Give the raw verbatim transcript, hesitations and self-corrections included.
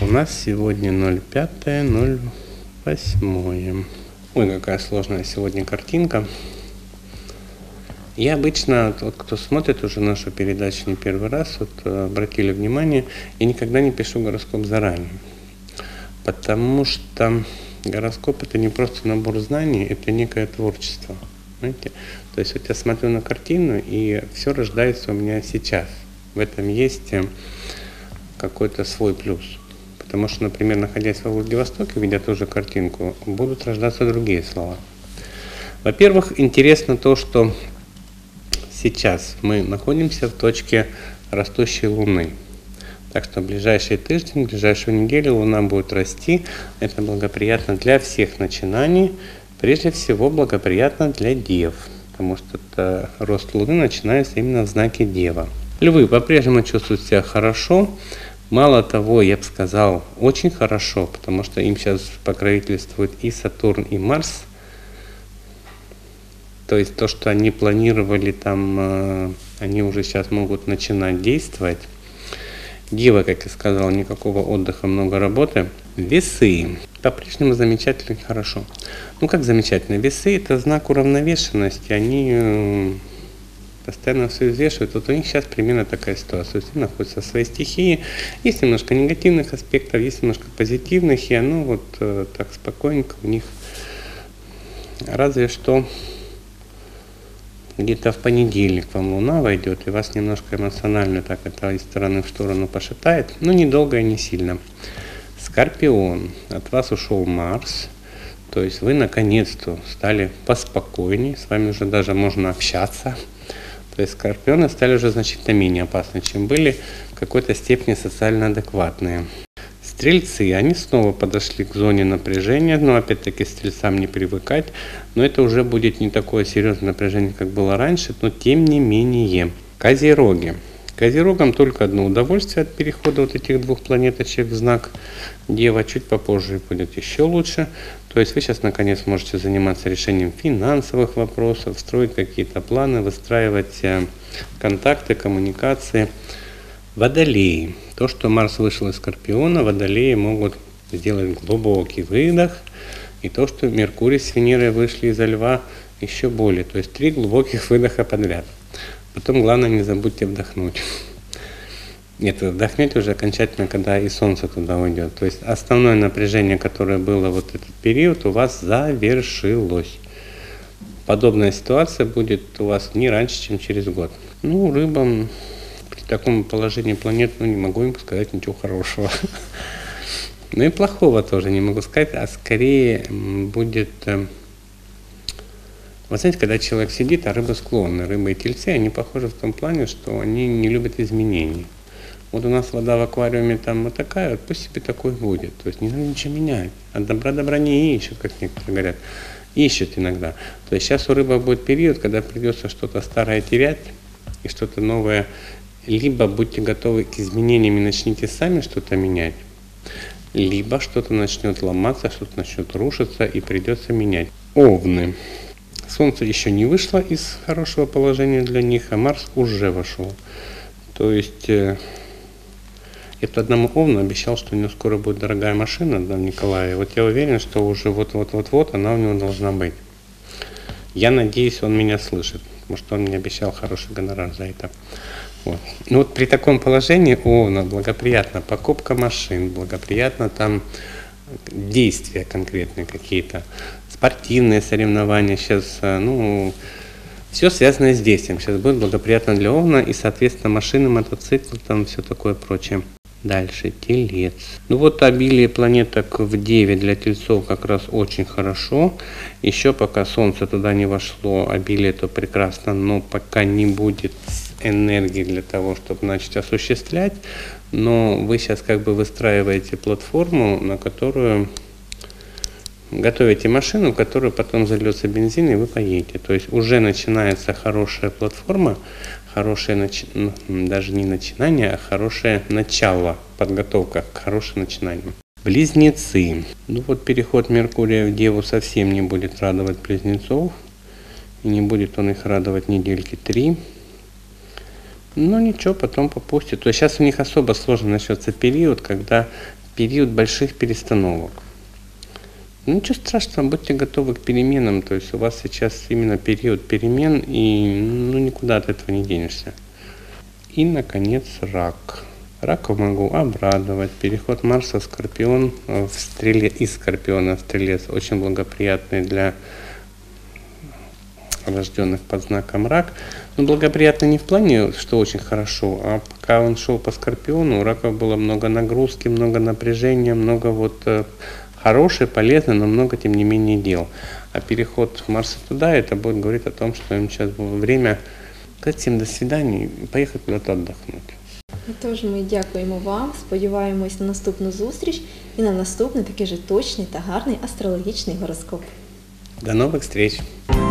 нас сегодня ноль пятое ноль восьмое. Ой, какая сложная сегодня картинка. Я обычно, вот кто смотрит уже нашу передачу не первый раз, вот обратили внимание, я никогда не пишу гороскоп заранее. Потому что гороскоп — это не просто набор знаний, это некое творчество. Понимаете? То есть вот я смотрю на картину, и все рождается у меня сейчас. В этом есть какой-то свой плюс. Потому что, например, находясь во Владивостоке, видя ту же картинку, будут рождаться другие слова. Во-первых, интересно то, что сейчас мы находимся в точке растущей Луны. Так что в ближайший тиждень, в ближайшую неделю Луна будет расти. Это благоприятно для всех начинаний. Прежде всего благоприятно для Дев, потому что это рост Луны начинается именно в знаке Дева. Львы по-прежнему чувствуют себя хорошо. Мало того, я бы сказал, очень хорошо, потому что им сейчас покровительствуют и Сатурн, и Марс. То есть то, что они планировали там, они уже сейчас могут начинать действовать. Дева, как я сказал, никакого отдыха, много работы. Весы. По-прежнему замечательно и хорошо. Ну как замечательно? Весы — это знак уравновешенности. Они постоянно все взвешивают. Вот у них сейчас примерно такая ситуация. Все находятся в своей стихии. Есть немножко негативных аспектов, есть немножко позитивных. И оно вот э, так спокойненько у них. Разве что где-то в понедельник вам Луна войдет, и вас немножко эмоционально так это из стороны в сторону пошатает, но недолго и не сильно. Скорпион. От вас ушел Марс, то есть вы наконец-то стали поспокойнее, с вами уже даже можно общаться. То есть скорпионы стали уже значительно менее опасны, чем были, в какой-то степени социально адекватные. Стрельцы, они снова подошли к зоне напряжения, но опять-таки стрельцам не привыкать, но это уже будет не такое серьезное напряжение, как было раньше, но тем не менее. Козероги. Козерогам только одно удовольствие от перехода вот этих двух планеточек в знак Дева, чуть попозже будет еще лучше. То есть вы сейчас наконец можете заниматься решением финансовых вопросов, строить какие-то планы, выстраивать контакты, коммуникации. Водолеи. То, что Марс вышел из Скорпиона, водолеи могут сделать глубокий выдох. И то, что Меркурий с Венерой вышли из Льва, еще более. То есть три глубоких выдоха подряд. Потом главное не забудьте вдохнуть. Нет, вы вдохнете уже окончательно, когда и Солнце туда уйдет. То есть основное напряжение, которое было вот этот период, у вас завершилось. Подобная ситуация будет у вас не раньше, чем через год. Ну, рыбам в таком положении планет, ну, не могу им сказать ничего хорошего. Ну и плохого тоже не могу сказать, а скорее будет... Вы знаете, когда человек сидит, а рыбы склонны, рыбы и тельцы, они похожи в том плане, что они не любят изменений. Вот у нас вода в аквариуме там вот такая, вот пусть себе такой будет. То есть не надо ничего менять. А добра добра не ищут, как некоторые говорят. Ищут иногда. То есть сейчас у рыбы будет период, когда придется что-то старое терять и что-то новое. Либо будьте готовы к изменениям и начните сами что-то менять, либо что-то начнет ломаться, что-то начнет рушиться и придется менять. Овны. Солнце еще не вышло из хорошего положения для них, а Марс уже вошел. То есть э, я одному Овну обещал, что у него скоро будет дорогая машина, да, Николая. Вот я уверен, что уже вот-вот-вот-вот она у него должна быть. Я надеюсь, он меня слышит, потому что он мне обещал хороший гонорар за это. Вот. Ну вот при таком положении Овна благоприятна покупка машин, благоприятно там действия конкретные какие-то, спортивные соревнования. Сейчас, ну, все связанное с действием. Сейчас будет благоприятно для Овна и, соответственно, машины, мотоциклы, там все такое прочее. Дальше, Телец. Ну вот обилие планеток в Деве для Тельцов как раз очень хорошо. Еще пока Солнце туда не вошло, обилие то прекрасно, но пока не будет энергии для того, чтобы начать осуществлять. Но вы сейчас как бы выстраиваете платформу, на которую готовите машину, в которую потом зальется бензин, и вы поедете. То есть уже начинается хорошая платформа, хорошее нач... даже не начинание, а хорошее начало, подготовка к хорошему начинанию. Близнецы. Ну вот переход Меркурия в Деву совсем не будет радовать близнецов. И не будет он их радовать недельки три. Но ничего, потом попустит. То есть сейчас у них особо сложно начнется период, когда период больших перестановок. Ну, ничего страшного, будьте готовы к переменам, то есть у вас сейчас именно период перемен, и ну, никуда от этого не денешься. И, наконец, рак. Рака могу обрадовать. Переход Марса в Скорпион, в стреле, из Скорпиона в Стрелец очень благоприятный для рожденных под знаком Рак. Но благоприятно не в плане, что очень хорошо, а пока он шел по Скорпиону, у раков было много нагрузки, много напряжения, много вот хорошее, полезное, но много, тем не менее, дел. А переход Марса туда, это будет говорить о том, что им сейчас было время сказать всем до свидания и поехать куда-то отдохнуть. Тож ми дякуємо вам, сподіваємось на наступну зустріч і на наступний такий же точний та гарний астрологічний гороскоп. До новых встреч!